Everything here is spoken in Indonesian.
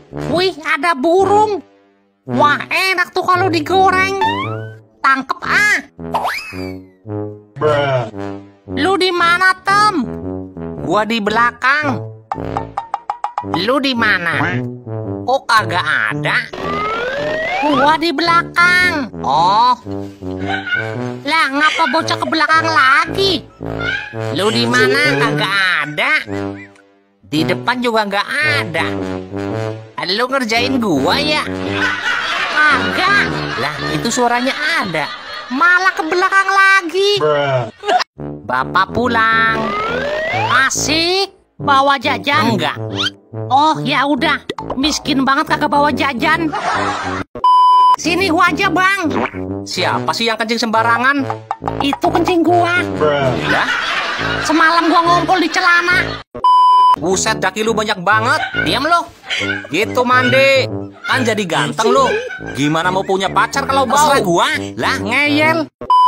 Wih, ada burung. Wah, enak tuh kalau digoreng. Tangkep ah. Lu di mana, Tem? Gua di belakang. Lu di mana? Kok kagak ada? Gua di belakang. Oh. Lah, ngapa bocah ke belakang lagi? Lu di mana? Kagak ada. Di depan juga nggak ada. Lu ngerjain gua ya? Kagak. Lah, itu suaranya ada. Malah ke belakang lagi. Bapak pulang. Asik. Bawa jajan? Enggak. Oh, ya udah. Miskin banget kagak bawa jajan. Sini gua aja, Bang. Siapa sih yang kencing sembarangan? Itu kencing gua. Lah? Semalam gua ngumpul di celana. Buset, daki lu banyak banget. Diam lu. Gitu mandi. Kan jadi ganteng lu. Gimana mau punya pacar kalau bau? Gua? Lah, ngeyel.